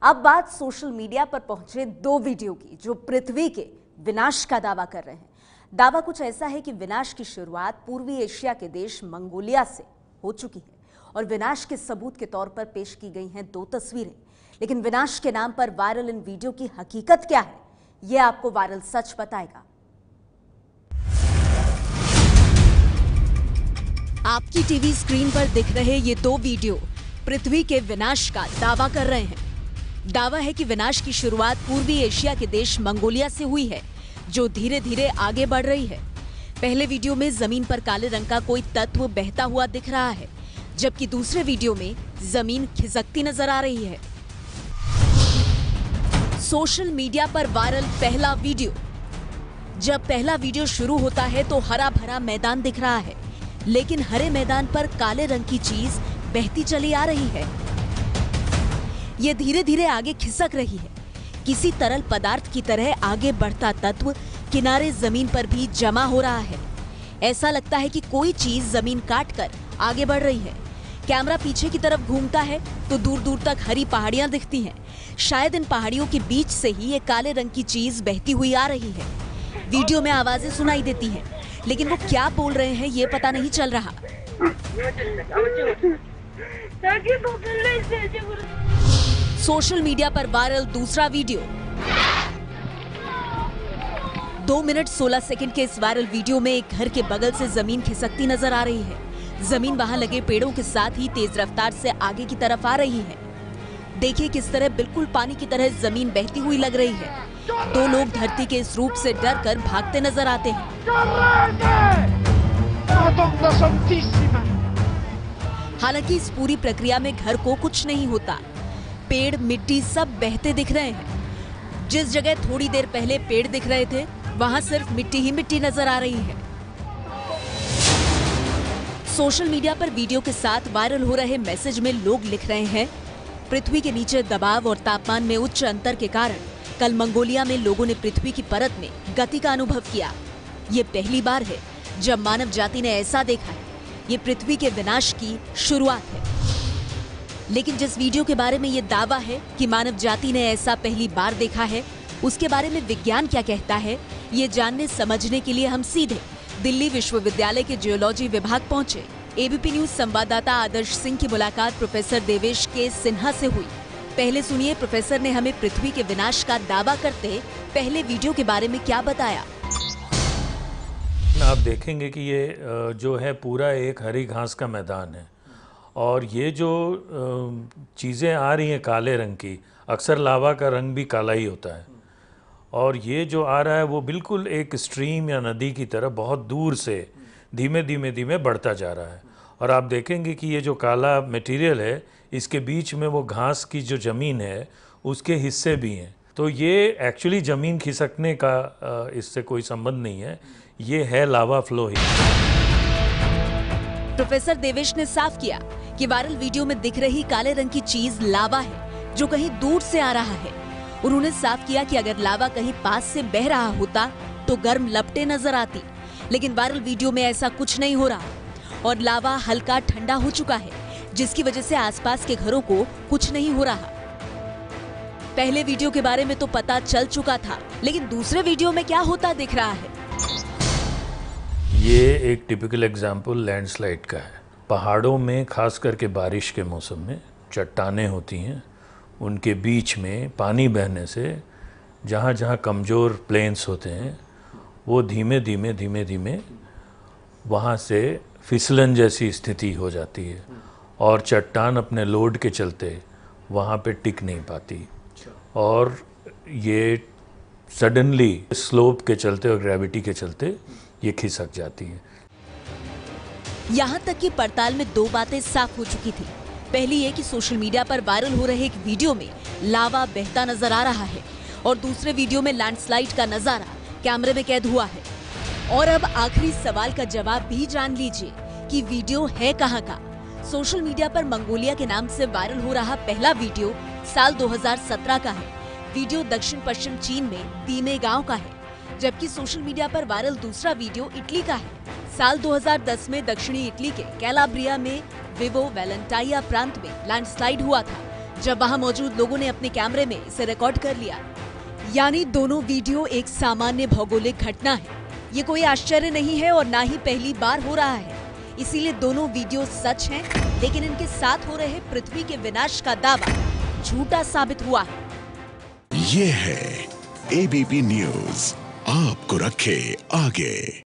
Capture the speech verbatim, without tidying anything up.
अब बात social media पर पहुंचे दो वीडियो की जो पृथ्वी के विनाश का दावा कर रहे हैं। दावा कुछ ऐसा है कि विनाश की शुरुआत पूर्वी एशिया के देश मंगोलिया से हो चुकी है और विनाश के सबूत के तौर पर पेश की गई हैं दो तस्वीरें। लेकिन विनाश के नाम पर वायरल इन वीडियो की हकीकत क्या है, यह आपको वायरल सच बताएगा। आपकी टीवी स्क्रीन पर दिख रहे ये दो वीडियो पृथ्वी के विनाश का दावा कर रहे हैं। दावा है कि विनाश की शुरुआत पूर्वी एशिया के देश मंगोलिया से हुई है, जो धीरे धीरे आगे बढ़ रही है। पहले वीडियो में जमीन पर काले रंग का कोई तत्व बहता हुआ दिख रहा है, जबकि दूसरे वीडियो में जमीन खिसकती नजर आ रही है। सोशल मीडिया पर वायरल पहला वीडियो। जब पहला वीडियो शुरू होता है तो हरा भरा मैदान दिख रहा है, लेकिन हरे मैदान पर काले रंग की चीज बहती चली आ रही है। यह धीरे धीरे आगे खिसक रही है। किसी तरल पदार्थ की तरह आगे बढ़ता तत्व किनारे जमीन पर भी जमा हो रहा है। ऐसा लगता है कि कोई चीज जमीन काटकर आगे बढ़ रही है। कैमरा पीछे की तरफ घूमता है तो दूर दूर तक हरी पहाड़ियां दिखती हैं। शायद इन पहाड़ियों के बीच से ही ये काले रंग की चीज बहती हुई आ रही है। वीडियो में आवाजें सुनाई देती हैं, लेकिन वो क्या बोल रहे हैं ये पता नहीं चल रहा। सोशल मीडिया पर वायरल दूसरा वीडियो। दो मिनट सोलह सेकंड के इस वायरल वीडियो में एक घर के बगल से जमीन खिसकती नजर आ रही है। जमीन वहां लगे पेड़ों के साथ ही तेज रफ्तार से आगे की तरफ आ रही है। देखिए किस तरह बिल्कुल पानी की तरह जमीन बहती हुई लग रही है। दो लोग धरती के इस रूप से डरकर भागते नजर आते हैं। हालांकि इस पूरी प्रक्रिया में घर को कुछ नहीं होता। पेड़, मिट्टी सब बहते दिख रहे हैं। जिस जगह थोड़ी देर पहले पेड़ दिख रहे थे, वहां सिर्फ मिट्टी ही मिट्टी नजर आ रही है। सोशल मीडिया पर वीडियो के साथ वायरल हो रहे मैसेज में लोग लिख रहे हैं, पृथ्वी के नीचे दबाव और तापमान में उच्च अंतर के कारण कल मंगोलिया में लोगों ने पृथ्वी की परत में गति का अनुभव किया। ये पहली बार है जब मानव जाति ने ऐसा देखा है। ये पृथ्वी के विनाश की शुरुआत है। लेकिन जिस वीडियो के बारे में ये दावा है कि मानव जाति ने ऐसा पहली बार देखा है, उसके बारे में विज्ञान क्या कहता है, ये जानने समझने के लिए हम सीधे दिल्ली विश्वविद्यालय के जियोलॉजी विभाग पहुंचे। एबीपी न्यूज संवाददाता आदर्श सिंह की मुलाकात प्रोफेसर देवेश के सिन्हा से हुई। पहले सुनिए प्रोफेसर ने हमें पृथ्वी के विनाश का दावा करते पहले वीडियो के बारे में क्या बताया। आप देखेंगे कि ये जो है पूरा एक हरी घास का मैदान है और ये जो चीज़ें आ रही हैं काले रंग की, अक्सर लावा का रंग भी काला ही होता है और ये जो आ रहा है वो बिल्कुल एक स्ट्रीम या नदी की तरह बहुत दूर से धीमे धीमे धीमे बढ़ता जा रहा है। और आप देखेंगे कि ये जो काला मटेरियल है, इसके बीच में वो घास की जो ज़मीन है उसके हिस्से भी हैं। तो ये एक्चुअली ज़मीन खिसकने का इससे कोई संबंध नहीं है, ये है लावा फ्लो ही। प्रोफेसर देवेश ने साफ किया कि वायरल वीडियो में दिख रही काले रंग की चीज लावा है जो कहीं दूर से आ रहा है। उन्होंने साफ किया कि अगर लावा कहीं पास से बह रहा होता तो गर्म लपटें नजर आती, लेकिन वायरल वीडियो में ऐसा कुछ नहीं हो रहा और लावा हल्का ठंडा हो चुका है, जिसकी वजह से आसपास के घरों को कुछ नहीं हो रहा। पहले वीडियो के बारे में तो पता चल चुका था, लेकिन दूसरे वीडियो में क्या होता दिख रहा है। ये एक टिपिकल एग्जाम्पल लैंडस्लाइड का है। पहाड़ों में खास करके बारिश के मौसम में चट्टानें होती हैं, उनके बीच में पानी बहने से जहाँ जहाँ कमज़ोर प्लेन्स होते हैं वो धीमे धीमे धीमे धीमे वहाँ से फिसलन जैसी स्थिति हो जाती है और चट्टान अपने लोड के चलते वहाँ पे टिक नहीं पाती और ये सडनली स्लोप के चलते और ग्रेविटी के चलते ये खिसक जाती है। यहाँ तक कि पड़ताल में दो बातें साफ हो चुकी थी। पहली ये कि सोशल मीडिया पर वायरल हो रहे एक वीडियो में लावा बहता नजर आ रहा है और दूसरे वीडियो में लैंडस्लाइड का नजारा कैमरे में कैद हुआ है। और अब आखिरी सवाल का जवाब भी जान लीजिए कि वीडियो है कहाँ का। सोशल मीडिया पर मंगोलिया के नाम से वायरल हो रहा पहला वीडियो साल दो हज़ार सत्रह का है। वीडियो दक्षिण पश्चिम चीन में तीमे गांव का है, जबकि सोशल मीडिया पर वायरल दूसरा वीडियो इटली का है। साल दो हज़ार दस में दक्षिणी इटली के कैलाब्रिया में विवो वैलेंटाइया प्रांत में लैंडस्लाइड हुआ था, जब वहां मौजूद लोगों ने अपने कैमरे में इसे रिकॉर्ड कर लिया। यानी दोनों वीडियो एक सामान्य भौगोलिक घटना है। ये कोई आश्चर्य नहीं है और ना ही पहली बार हो रहा है। इसीलिए दोनों वीडियो सच हैं, लेकिन इनके साथ हो रहे पृथ्वी के विनाश का दावा झूठा साबित हुआ है। ये है एबीपी न्यूज़, आपको रखे आगे।